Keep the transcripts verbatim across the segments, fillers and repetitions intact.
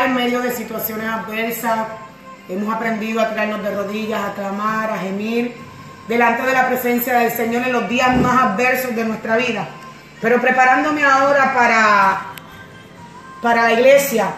en medio de situaciones adversas. Hemos aprendido a tirarnos de rodillas, a clamar, a gemir delante de la presencia del Señor en los días más adversos de nuestra vida. Pero preparándome ahora para, para la iglesia,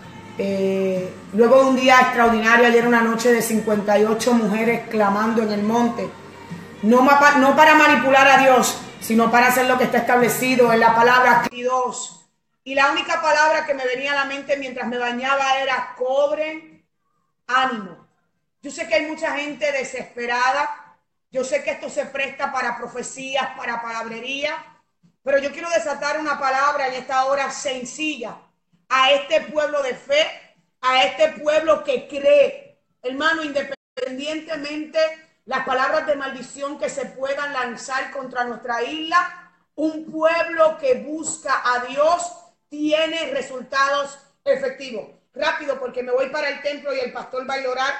eh, luego de un día extraordinario, ayer una noche de cincuenta y ocho mujeres clamando en el monte, no, no para manipular a Dios, sino para hacer lo que está establecido en la palabra dos. Y la única palabra que me venía a la mente mientras me bañaba era: cobren ánimo. Yo sé que hay mucha gente desesperada. Yo sé que esto se presta para profecías, para palabrería, pero yo quiero desatar una palabra en esta hora sencilla a este pueblo de fe, a este pueblo que cree. Hermano, independientemente las palabras de maldición que se puedan lanzar contra nuestra isla, un pueblo que busca a Dios tiene resultados efectivos. Rápido, porque me voy para el templo y el pastor va a orar.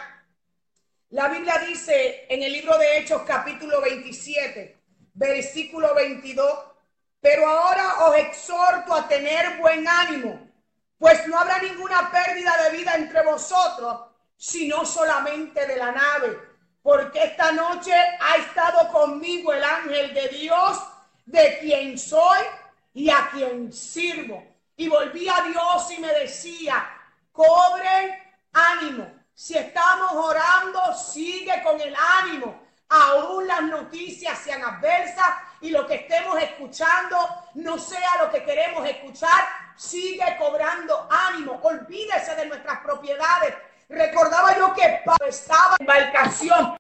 La Biblia dice en el libro de Hechos, capítulo veintisiete, versículo veintidós: pero ahora os exhorto a tener buen ánimo, pues no habrá ninguna pérdida de vida entre vosotros, sino solamente de la nave, porque esta noche ha estado conmigo el ángel de Dios, de quien soy y a quien sirvo. Y volví a Dios y me decía: cobren ánimo. Si estamos orando, sigue con el ánimo. Aún las noticias sean adversas y lo que estemos escuchando no sea lo que queremos escuchar, sigue cobrando ánimo. Olvídese de nuestras propiedades. Recordaba yo que Pablo estaba en embarcación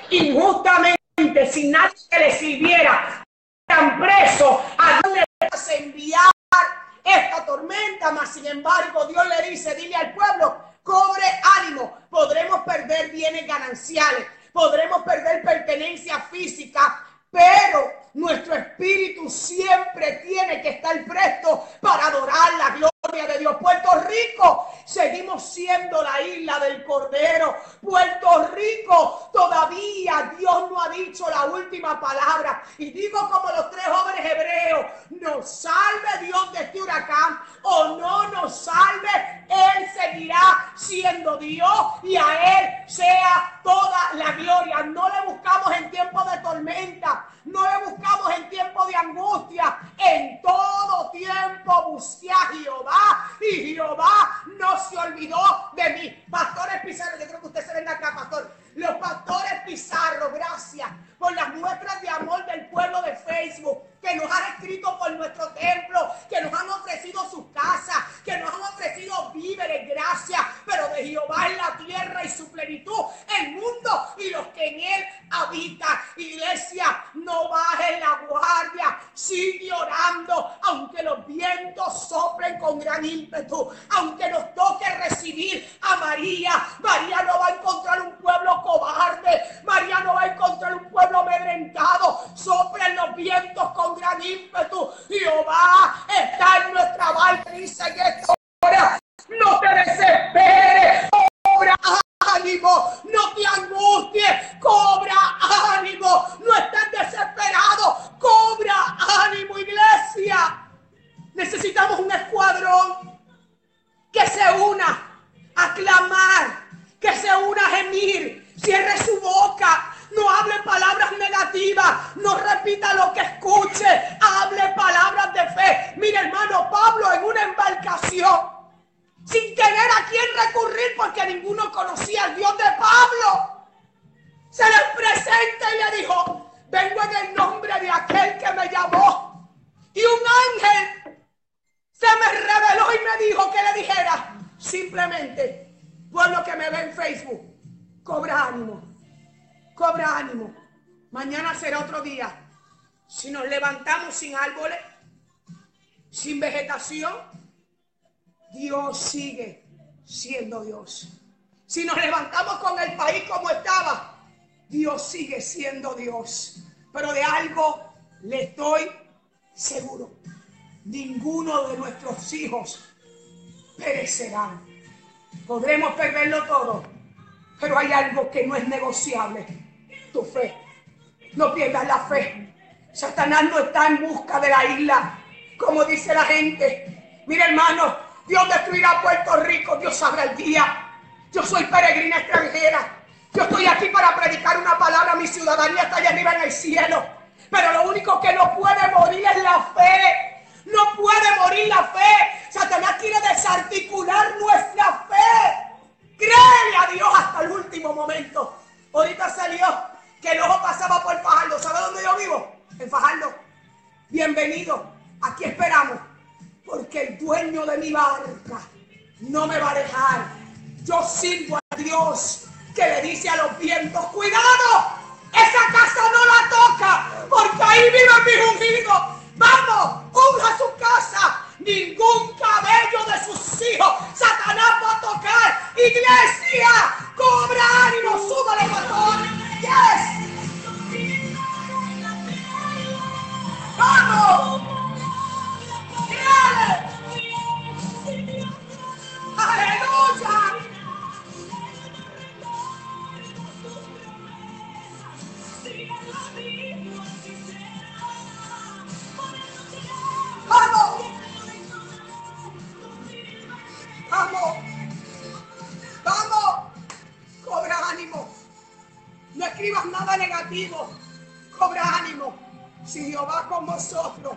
injustamente, sin nadie que le sirviera, tan preso. ¿A dónde vas a enviar esta tormenta? Mas sin embargo Dios le dice: dile al pueblo, cobre ánimo. Podremos perder bienes gananciales, podremos perder pertenencia física, pero nuestro espíritu siempre tiene que estar presto para adorar la gloria de Dios. Puerto Rico, seguimos siendo la isla del Cordero. Puerto Rico, todavía Dios no ha dicho la última palabra. Y digo como los tres jóvenes hebreos: nos salve Dios de este huracán o no nos salve, Él seguirá siendo Dios y a Él sea toda la gloria. No le buscamos en tiempo de tormenta, no le buscamos en tiempo de angustia. En todo tiempo busqué a Jehová y Jehová no se olvidó de mí. Pastores Pizarro, yo creo que usted se ven acá, pastor. Los pastores Pizarro, gracias por las muestras de amor del pueblo de Facebook, que nos han escrito por nuestro templo, que nos han ofrecido sus casas, que nos han ofrecido víveres, gracias. Pero de Jehová es la tierra y su plenitud, el mundo y los que en él habitan. Iglesia, no bajes la guardia, sigue orando, aunque los vientos soplen con gran ímpetu, aunque nos toque recibir a María. María no va a encontrar un pueblo cobarde, María no va a encontrar un pueblo amedrentado. Soplen los vientos con gran ímpetu. Jehová está en nuestra barca, dice en esta hora: no te desesperes, cobra ánimo, no te angusties, cobra ánimo, no estés desesperado, cobra ánimo. Iglesia, necesitamos un escuadrón que se una a clamar, que se una a gemir. Cierre su boca, no hable palabras negativas, no repita lo que escuche, hable palabras de fe. Mira, hermano, Pablo en una embarcación, sin tener a quién recurrir porque ninguno conocía al Dios de Pablo, se les presenta y le dijo: vengo en el nombre de aquel que me llamó. Y un ángel se me reveló y me dijo que le dijera simplemente: pueblo que me ve en Facebook, cobra ánimo, cobra ánimo. Mañana será otro día. Si nos levantamos sin árboles, sin vegetación, Dios sigue siendo Dios. Si nos levantamos con el país como estaba, Dios sigue siendo Dios. Pero de algo le estoy seguro: ninguno de nuestros hijos perecerán. Podremos perderlo todo, pero hay algo que no es negociable: tu fe. No pierdas la fe. Satanás no está en busca de la isla, como dice la gente. Mira, hermano, Dios destruirá Puerto Rico, Dios Dios abra el día. Yo soy peregrina extranjera. Yo estoy aquí para predicar una palabra. Mi ciudadanía está allá arriba en el cielo. Pero lo único que no puede morir es la fe. No puede morir la fe. Satanás quiere desarticular nuestra fe. Créele a Dios hasta el último momento. Ahorita salió que el ojo pasaba por Fajardo. ¿Sabe dónde yo vivo? En Fajardo. Bienvenido. Aquí esperamos. Porque el dueño de mi barca no me va a dejar. Yo sirvo a Dios que le dice a los vientos: cuidado, esa casa no la toca, porque ahí vive mi ungido. Vamos, unja su casa. Ningún cabello de sus hijos Satanás va a tocar. Iglesia, cobra ánimo, súbale, pastor. Yes. Vamos. Créale. Aleluya. Vamos. Vamos. Vamos. Cobra ánimo. No escribas nada negativo. Cobra ánimo. Si Jehová con vosotros,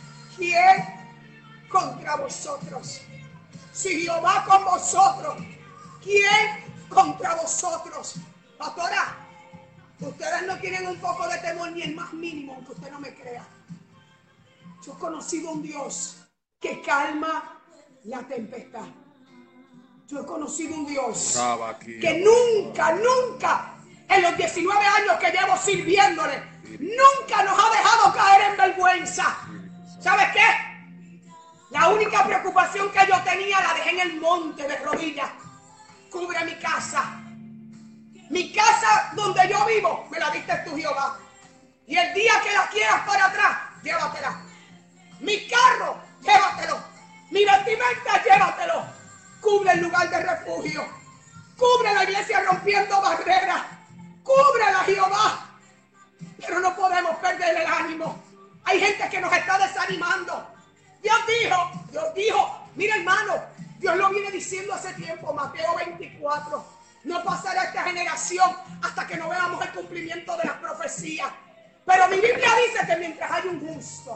¿quién contra vosotros? Si Jehová con vosotros, ¿quién contra vosotros? Pastora, ustedes no tienen un poco de temor ni el más mínimo, aunque usted no me crea. Yo he conocido un Dios que calma la tempestad. Yo he conocido un Dios que nunca, nunca, en los diecinueve años que llevo sirviéndole, nunca nos ha dejado caer en vergüenza. ¿Sabes qué? La única preocupación que yo tenía la dejé en el monte de rodillas. Cubre mi casa. Mi casa donde yo vivo, me la diste tú, Jehová. Y el día que la quieras para atrás, llévatela. Mi carro, llévatelo. Mi vestimenta, llévatelo. Cubre el lugar de refugio. Cubre la iglesia rompiendo barreras. Cúbrela, Jehová. Pero no podemos perder el ánimo. Hay gente que nos está desanimando. Dios dijo, Dios dijo, mira hermano, Dios lo viene diciendo hace tiempo, Mateo veinticuatro. No pasará esta generación hasta que no veamos el cumplimiento de las profecías. Pero mi Biblia dice que mientras hay un justo,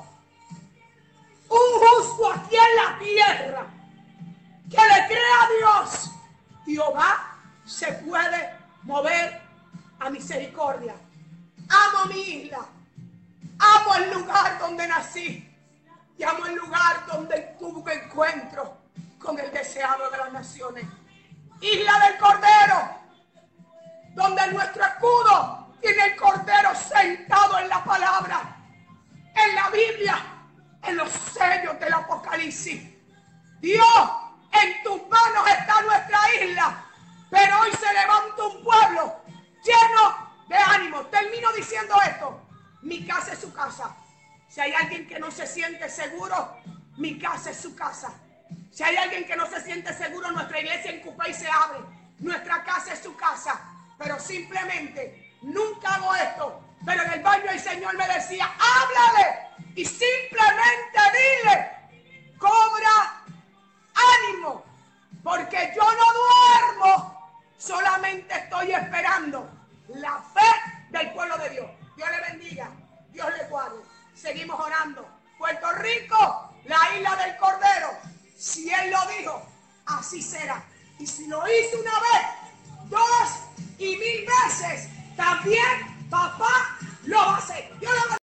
un justo aquí en la tierra, que le crea a Dios, Jehová se puede mover a misericordia. Amo mi isla, amo el lugar donde nací y amo el lugar donde tuve encuentro con el deseado de las naciones. Isla del Cordero, donde nuestro escudo tiene el Cordero sentado en la palabra, en la Biblia, en los sellos del Apocalipsis. Dios, en tus manos está nuestra isla, pero hoy se levanta un pueblo lleno de ánimo. Termino diciendo esto: mi casa es su casa. Si hay alguien que no se siente seguro, mi casa es su casa. Si hay alguien que no se siente seguro, nuestra iglesia en Cupey se abre. Nuestra casa es su casa. Pero simplemente, nunca hago esto. Pero en el baño el Señor me decía: háblale. Y simplemente dile: cobra ánimo. Porque yo no duermo. Solamente estoy esperando la fe del pueblo de Dios. Dios le bendiga. Dios le guarde. Seguimos orando. Puerto Rico, la isla del Cordero. Si Él lo dijo, así será. Y si lo hizo una vez, dos y mil veces, también